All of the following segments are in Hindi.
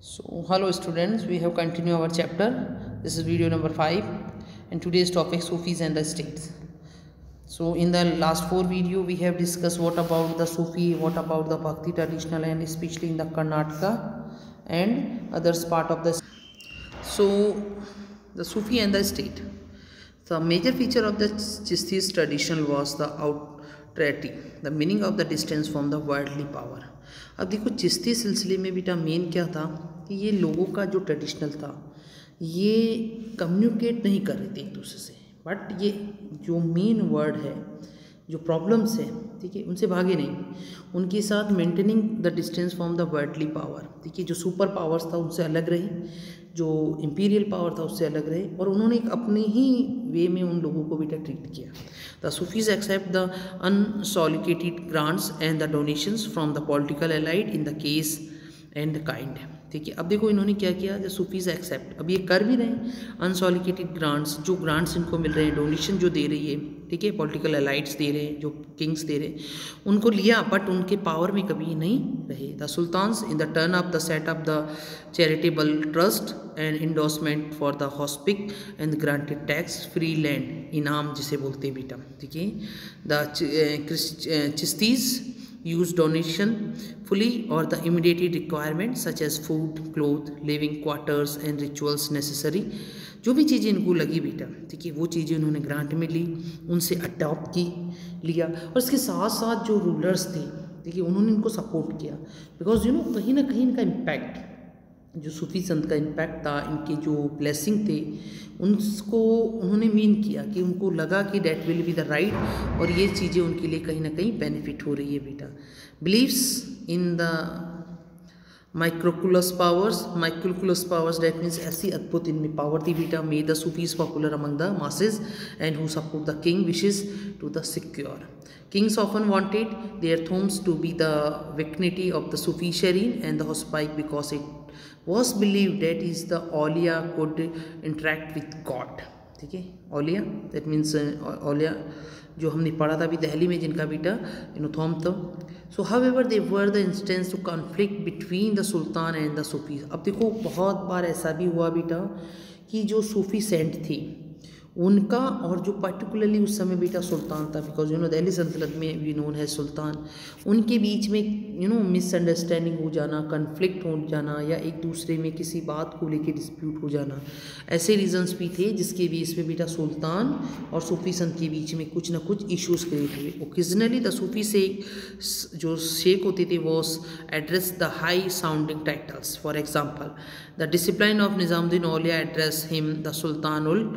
So hello students, we have continued our chapter. This is video number 5 and today's topic Sufis and the states. So in the last 4 video we have discussed what about the Sufi, what about the Bhakti traditional and especially in the Karnataka and others part of the. So the Sufi and the state. The major feature of the Chishti's tradition was the autarky, the meaning of the distance from the worldly power. अब देखो चिश्ती सिलसिले में बेटा मेन क्या था कि ये लोगों का जो ट्रेडिशनल था ये कम्युनिकेट नहीं कर रहे थे एक दूसरे से, बट ये जो मेन वर्ड है जो प्रॉब्लम्स है ठीक है उनसे भागे नहीं, उनके साथ maintaining the distance from the worldly power ठीक है, जो सुपर पावर्स था उनसे अलग रहे, जो इम्पीरियल पावर था उससे अलग रहे और उन्होंने एक अपने ही वे में उन लोगों को बेटा ट्रीट किया. The Sufis accept the unsolicited grants and the donations from the political allied in the cash and kind ठीक है. अब देखो इन्होंने क्या किया, द सूफीज एक्सेप्ट, अब ये कर भी रहे हैं अनसॉलिसिटेड ग्रांट्स, जो ग्रांट्स इनको मिल रहे हैं, डोनेशन जो दे रही है ठीक है, पॉलिटिकल एलाइट्स दे रहे हैं, जो किंग्स दे रहे हैं, उनको लिया बट उनके पावर में कभी नहीं रहे. The sultans in the turn up the set up the charitable trust and endorsement for the hospice and granted tax free land, इनाम जिसे बोलते हैं बेटा ठीक है. The Chishtis use donation fully or the immediate requirements such as food, clothes, living quarters and rituals necessary. जो भी चीज़ें इनको लगी बेटा ठीक है वो चीज़ें उन्होंने ग्रांट में ली, उनसे अडॉप्ट की लिया और इसके साथ साथ जो रूलर्स थे ठीक है उन्होंने इनको सपोर्ट किया, बिकॉज कहीं ना कहीं इनका इम्पैक्ट जो सूफी संत का इम्पैक्ट था, इनके जो ब्लेसिंग थे उनको उन्होंने मीन किया कि उनको लगा कि that will be the right और ये चीज़ें उनके लिए कहीं ना कहीं बेनिफिट हो रही है बेटा. Believes in the miraculous powers that means ऐसी अद्भुत इनमें पावर थी बेटा. May the Sufis popular among the masses and who support the king wishes to the secure. Kings often wanted their tombs to be the vicinity of the Sufi shrine and the hospice because it was believed that is the awliya could interact with God ठीक है. awliya that means awliya जो हमने पढ़ा था अभी दिल्ली में जिनका बेटा थॉम था. सो however they were the instance to conflict between the sultan and the Sufis. अब देखो बहुत बार ऐसा भी हुआ बेटा कि जो सूफी सेंट थे उनका और जो पर्टिकुलरली उस समय बेटा सुल्तान था, बिकॉज दिल्ली सल्तनत में भी नोन है सुल्तान, उनके बीच में मिसअंडरस्टैंडिंग हो जाना, कन्फ्लिक्ट हो जाना या एक दूसरे में किसी बात को लेके डिस्प्यूट हो जाना, ऐसे रीजंस भी थे जिसके बेस पे बेटा सुल्तान और सूफी संत के बीच में कुछ ना कुछ इश्यूज क्रिएट हुए. ओकेजनली द सूफी से जो शेख होते थे वो address the high sounding titles. For example the discipline of Nizamuddin Auliya address him the सुल्तानुल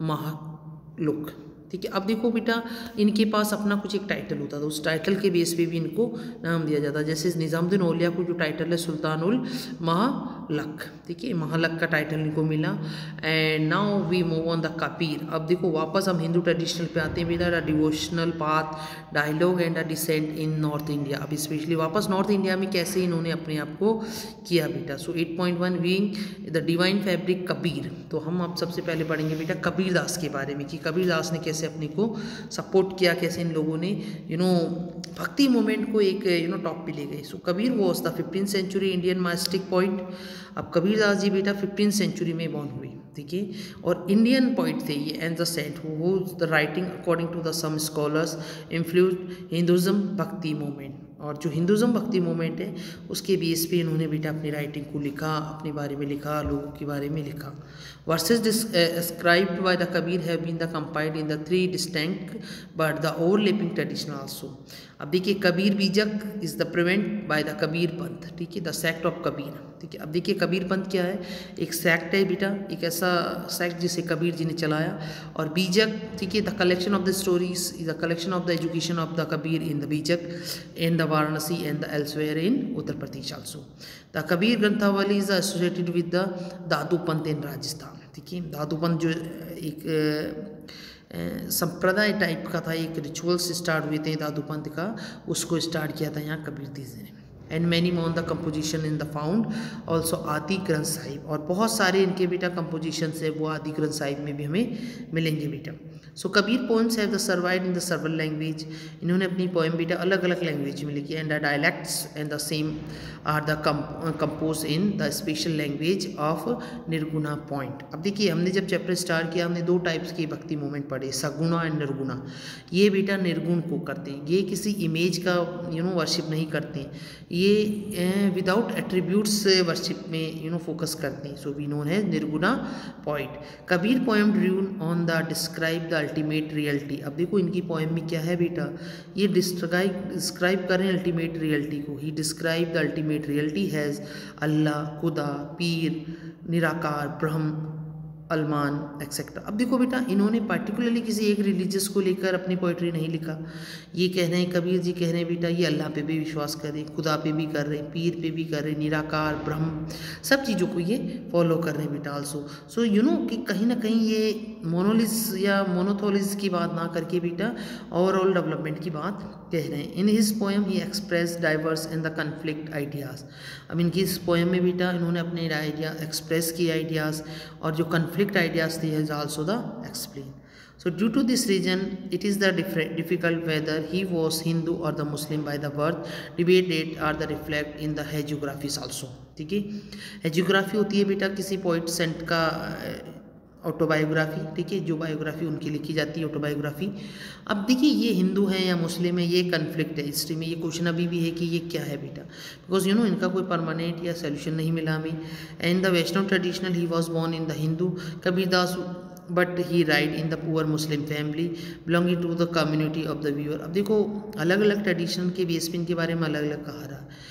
लुक ठीक है. अब देखो बेटा इनके पास अपना कुछ एक टाइटल होता था, उस टाइटल के बेस पे भी इनको नाम दिया जाता. जैसे निज़ामुद्दीन औलिया को जो टाइटल है सुल्तानुल महालक ठीक है, महालक का टाइटल इनको मिला. And now we move on the Kabir. अब देखो वापस हम हिंदू ट्रेडिशनल पे आते हैं बेटा. The devotional path, dialogue and the dissent in north India. अब स्पेशली वापस नॉर्थ इंडिया में कैसे इन्होंने अपने आप को किया बेटा. So 8.1 being the divine fabric Kabir. तो हम अब सबसे पहले पढ़ेंगे बेटा कबीर दास के बारे में कि कबीर दास ने कैसे अपने को सपोर्ट किया, कैसे इन लोगों ने भक्ति मूवमेंट को एक टॉप पे ले गए. So Kabir was the 15th century Indian mystic point. अब कबीर दास जी बेटा 15th सेंचुरी में बॉर्न हुई ठीक है और इंडियन पॉइंट थे ये and the saint who the writing according to the some scholars influenced Hinduism bhakti movement. और जो हिंदुज़म भक्ति मूवमेंट है उसके बेस पे इन्होंने बेटा अपनी राइटिंग को लिखा, अपने बारे में लिखा, लोगों के बारे में लिखा. Verses described by the Kabir have been the compiled in the 3 distinct but the overlapping tradition also. अब देखिए Kabir Bijak is the prevent by the Kabir Panth ठीक है, द सेक्ट ऑफ कबीर ठीक है. अब देखिए कबीर पंथ क्या है, एक सेक्ट है बेटा, एक ऐसा सेक्ट जिसे कबीर जी ने चलाया. और बीजक ठीक है, the collection of the stories is the collection of the education of the Kabir in the Bijak in the Varanasi and the elsewhere in Uttar Pradesh also. The Kabir Granthavali is associated with the Dadu Panth in Rajasthan ठीक है. दादू पंथ जो एक संप्रदाय टाइप का था, एक रिचुअल्स स्टार्ट हुए थे दादू पंथ का, उसको स्टार्ट किया था यहाँ कबीर दास ने. एंड मैनी मोन the composition in the found also Adi Granth Sahib. और बहुत सारे इनके बेटा कंपोजिशन है वो आदि ग्रंथ साहिब में भी हमें मिलेंगे बेटा. So Kabir poems have the survive in the several language, इन्होंने अपनी पोएम बेटा अलग अलग लैंग्वेज में लिखी, and the dialects and the same are the compose in the special language of nirguna point. अब देखिए हमने जब चैप्टर स्टार्ट किया हमने दो टाइप्स की भक्ति मूवमेंट पढ़े, सगुणा एंड निर्गुणा। ये बेटा निर्गुण को करते हैं, ये किसी इमेज का वर्शिप नहीं करते हैं, ये विदाउट एट्रीब्यूट्स वर्शिप में फोकस करते हैं। सो वी नोन है निर्गुणा पॉइंट। कबीर पोएम ड्रीन on the describe the ultimate reality. अब देखो इनकी पोएम में क्या है बेटा, ये डिस्क्राइब कर रहे हैं अल्टीमेट रियलिटी को। He describe the ultimate reality has Allah, Khuda, Pir, निराकार, ब्रह्म, अलमान एक्सेट्रा। अब देखो बेटा इन्होंने पार्टिकुलरली किसी एक रिलीजियस को लेकर अपनी पोइट्री नहीं लिखा। ये कह रहे हैं, कबीर जी कह रहे हैं बेटा ये अल्लाह पे भी विश्वास करें, खुदा पे भी कर रहे हैं, पीर पे भी कर रहे हैं, निराकार, ब्रह्म, सब चीज़ों को ये फॉलो कर रहे हैं बेटा आल्सो। सो कि कहीं ना कहीं ये मोनोलिस या मोनोथोलिस की बात ना करके बेटा ओवरऑल डेवलपमेंट की बात कह रहे हैं। In his poem he express diverse and the conflict ideas. अब इनकी इस पोएम में बेटा इन्होंने अपने आइडिया एक्सप्रेस किए आइडियाज़, और जो conflict ideas they has also the explain. So due to this reason it is the difficult whether he was Hindu or the Muslim by the birth, debate date are the reflect in the hagiographies also। ठीक है, hagiography होती है बेटा किसी पोइट सेंट का ऑटोबायोग्राफी, ठीक है, जो बायोग्राफी उनकी लिखी जाती है ऑटोबायोग्राफी। अब देखिए ये हिंदू हैं या मुस्लिम है, ये कन्फ्लिक्ट है हिस्ट्री में, ये क्वेश्चन अभी भी है कि ये क्या है बेटा, बिकॉज इनका कोई परमानेंट या सोल्यूशन नहीं मिला हमें। And the Vaishnav traditional he was born in the Hindu Kabirdas but he raised in the poor Muslim family belonging to the community of the weaver. अब देखो अलग अलग ट्रेडिशन के बेस पे इनके बारे में अलग अलग कहा रहा है।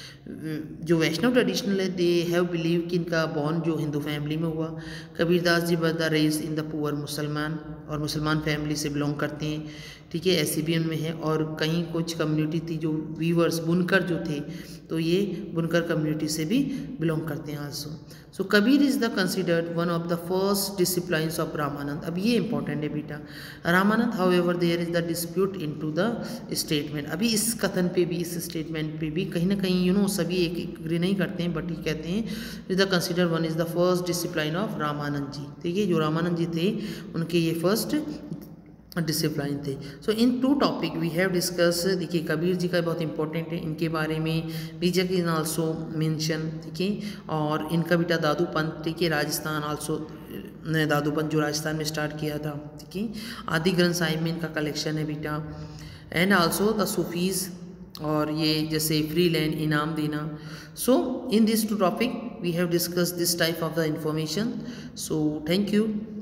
जो वैष्णव ट्रेडिशनल है दे हैव बिलीव कि इनका बॉर्न जो हिंदू फैमिली में हुआ। Kabirdas ji were the raise in the poor Musalman, और मुसलमान फैमिली से बिलोंग करते हैं, ठीक है, ऐसे भी उनमें है। और कहीं कुछ कम्युनिटी थी जो वीवर्स बुनकर जो थे, तो ये बुनकर कम्युनिटी से भी बिलोंग करते हैं also. So Kabir is the considered one of the first disciplines of Ramanand. अब ये इंपॉर्टेंट है बेटा, Ramanand however there is the dispute into the statement. अभी इस कथन पे भी, इस स्टेटमेंट पे भी कहीं ना कहीं सभी एक एग्री नहीं करते हैं, बट ये कहते हैं is the consider one is the first discipline of Ramanand ji. ठीक है, जो रामानंद जी थे उनके ये फर्स्ट डिसिप्लिन थे। So in two topic we have discuss. देखिए कबीर जी का बहुत इंपॉर्टेंट है, इनके बारे में बीजक इज आल्सो मेंशन, ठीक है, और इनका बेटा दादू पंथ, ठीक है, राजस्थान आल्सो, दादू पंथ जो राजस्थान में स्टार्ट किया था, ठीक है। आदि ग्रंथ साहिब में इनका कलेक्शन है बेटा, एंड आल्सो द सूफीज़, और ये जैसे फ्री लैंड इनाम देना। So in this two topic we have discuss this type of the information. So thank you.